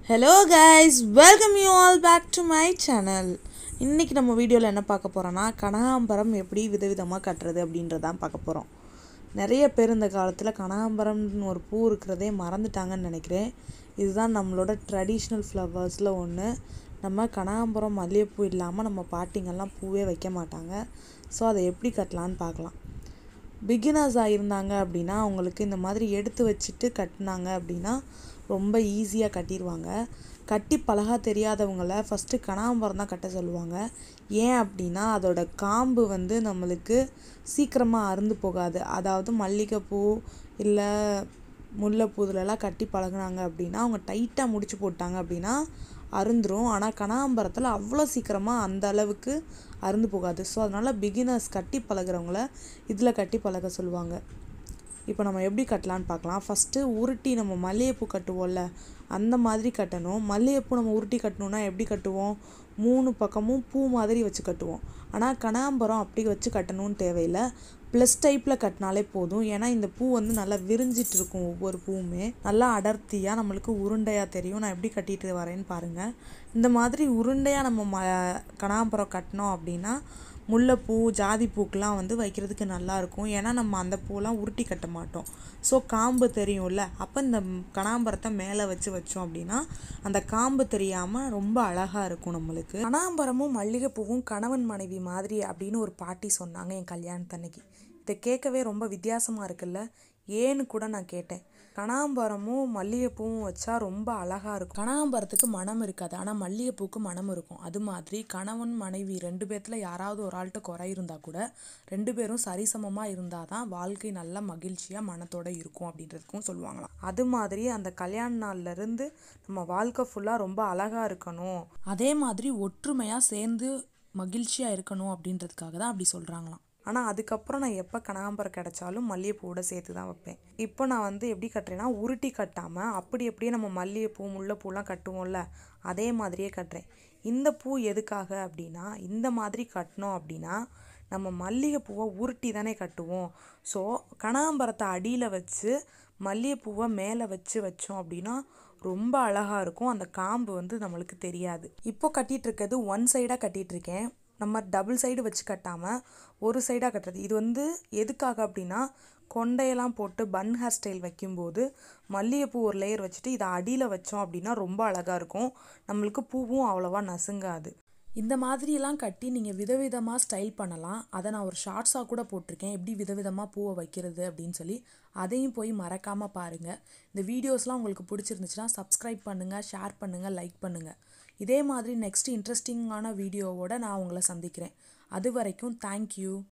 Hello guys, welcome you all back to my channel. இன்னைக்கு நம்ம வீடியோல என்ன பார்க்க போறோம்னா கனகாம்பரம் எப்படி விதவிதமா கட்டுறது அப்படின்றத பார்க்க போறோம். நிறைய பேர் இந்த காலத்துல கனகாம்பரம்னு ஒரு பூ இருக்குறதே மறந்துட்டாங்கன்னு நினைக்கிறேன். இதுதான் நம்மளோட ட்ரெடிஷனல் ஃப்ளவர்ஸ்ல ஒன்னு. நம்ம கனகாம்பரம் மல்லிகைப்பூ இல்லாம நம்ம பாட்டிங்கெல்லாம் பூவே வைக்க மாட்டாங்க. சோ அதை எப்படி கட்டலாம்னு பார்க்கலாம். பிகினர்ஸா இருந்தாங்க அப்படினா உங்களுக்கு இந்த மாதிரி எடுத்து வச்சிட்டு கட்டினாங்க அப்படினா ரொம்ப ஈஸியா கட்டிடுவாங்க. கட்டி பழக தெரியாதவங்கள ஃபர்ஸ்ட் கனகாம்பரம் தான் கட்ட சொல்லுவாங்க. ஏன் அப்படினா அதோட காம்பு வந்து நமக்கு சீக்கிரமா அறுந்து போகாது. அதாவது மல்லிகைப்பூ இல்ல முல்லைப்பூதுலலாம் கட்டி பழகுனாங்க அப்படினா அவங்க டைட்டா முடிச்சு போட்டாங்க அப்படினா அறுந்துரும். ஆனா கனகாம்பரத்துல அவ்வளவு சீக்கிரமா அந்த அளவுக்கு அறுந்து போகாது. சோ அதனால பிகினர்ஸ் கட்டி பழகுறவங்கள இதுல கட்டி பழக சொல்லுவாங்க. இப்போ நம்ம எப்படி கட்டலாம்னு பார்க்கலாம். ஃபர்ஸ்ட் உருட்டி நம்ம மல்லிகைப்பூ கட்டுவோம்ல அந்த மாதிரி கட்டணும். மல்லிகைப்பூ நம்ம உருட்டி கட்டணும்னா எப்படி கட்டுவோம்? மூணு பக்கமும் பூ மாதிரி வச்சு கட்டுவோம். ஆனா கனகாம்பரம் அப்படி வச்சு கட்டணும்னு தேவையில்ல. ப்ளஸ் டைப்ல கட்டினாலே போதும். ஏன்னா இந்த பூ வந்து நல்லா விரிஞ்சிட்டு இருக்கும். ஒவ்வொரு பூவுமே நல்லா அடர்த்தியா நமக்கு உருண்டையா தெரியும். நான் எப்படி கட்டிட்டு வரேன்னு பாருங்க. இந்த மாதிரி உருண்டையா நம்ம கனகாம்பரம் கட்டணும் அப்படின்னா முல்லைப்பூ ஜாதி பூக்கெல்லாம் வந்து வைக்கிறதுக்கு நல்லா இருக்கும். ஏன்னா நம்ம அந்த பூலாம் உருட்டி கட்ட மாட்டோம். ஸோ காம்பு தெரியும்ல, அப்போ இந்த கனகாம்பரத்தை மேலே வச்சு வச்சோம் அப்படின்னா அந்த காம்பு தெரியாமல் ரொம்ப அழகாக இருக்கும் நம்மளுக்கு. கனகாம்பரமும் மல்லிகைப்பூவும் கணவன் மனைவி மாதிரி அப்படின்னு ஒரு பாட்டி சொன்னாங்க என் கல்யாணத்தன்னைக்கு. இதை கேட்கவே ரொம்ப வித்தியாசமாக இருக்குல்ல. ஏன்னு கூட நான் கேட்டேன். கனகாம்பரமும் மல்லிகைப்பூவும் வச்சா ரொம்ப அழகா இருக்கும். கனகாம்பரத்துக்கு மனம் இருக்காது, ஆனால் மல்லிகைப்பூக்கு மனம் இருக்கும். அது மாதிரி கணவன் மனைவி ரெண்டு பேர்த்துல யாராவது ஒரு ஆள்கிட்ட குறை இருந்தா கூட ரெண்டு பேரும் சரிசமமா இருந்தாதான் வாழ்க்கை நல்ல மகிழ்ச்சியா மனத்தோட இருக்கும் அப்படின்றதுக்கும் சொல்லுவாங்களாம். அது மாதிரி அந்த கல்யாண நாள்ல இருந்து நம்ம வாழ்க்கை ஃபுல்லா ரொம்ப அழகா இருக்கணும், அதே மாதிரி ஒற்றுமையா சேர்ந்து மகிழ்ச்சியா இருக்கணும் அப்படின்றதுக்காக தான் அப்படி சொல்றாங்களாம். ஆனால் அதுக்கப்புறம் நான் எப்போ கனகாம்பரம் கிடைச்சாலும் மல்லிகைப்பூவோட சேர்த்து தான் வைப்பேன். இப்போ நான் வந்து எப்படி கட்டுறேன்னா உருட்டி கட்டாமல் அப்படி அப்படியே நம்ம மல்லிகைப்பூ முல்லைப்பூலாம் கட்டுவோம்ல அதே மாதிரியே கட்டுறேன். இந்த பூ எதுக்காக அப்படின்னா இந்த மாதிரி கட்டினோம் அப்படின்னா நம்ம மல்லிகைப்பூவை உருட்டி தானே கட்டுவோம். ஸோ கனகாம்பரத்தை அடியில் வச்சு மல்லிகைப்பூவை மேலே வச்சு வச்சோம் அப்படின்னா ரொம்ப அழகாக இருக்கும். அந்த காம்பு வந்து நம்மளுக்கு தெரியாது. இப்போ கட்டிகிட்டு இருக்கிறது ஒன் சைடாக கட்டிகிட்டு இருக்கேன். நம்ம டபுள் சைடு வச்சு கட்டாமல் ஒரு சைடாக கட்டுறது. இது வந்து எதுக்காக அப்படின்னா கொண்டையெல்லாம் போட்டு பன் ஹேர் ஸ்டைல் வைக்கும்போது மல்லிகைப்பூ ஒரு லேயர் வச்சுட்டு இதை அடியில் வச்சோம் அப்படின்னா ரொம்ப அழகாக இருக்கும். நம்மளுக்கு பூவும் அவ்வளோவா நசுங்காது. இந்த மாதிரியெல்லாம் கட்டி நீங்கள் விதவிதமாக ஸ்டைல் பண்ணலாம். அதை நான் ஒரு ஷார்ட்ஸாக கூட போட்டிருக்கேன், எப்படி விதவிதமாக பூவை வைக்கிறது அப்படின்னு சொல்லி. அதையும் போய் மறக்காமல் பாருங்கள். இந்த வீடியோஸ்லாம் உங்களுக்கு பிடிச்சிருந்துச்சுன்னா சப்ஸ்கிரைப் பண்ணுங்கள், ஷேர் பண்ணுங்கள், லைக் பண்ணுங்கள். இதே மாதிரி நெக்ஸ்ட் இன்ட்ரெஸ்டிங்கான வீடியோவோட நான் உங்களை சந்திக்கிறேன். அது வரைக்கும் தேங்க்யூ.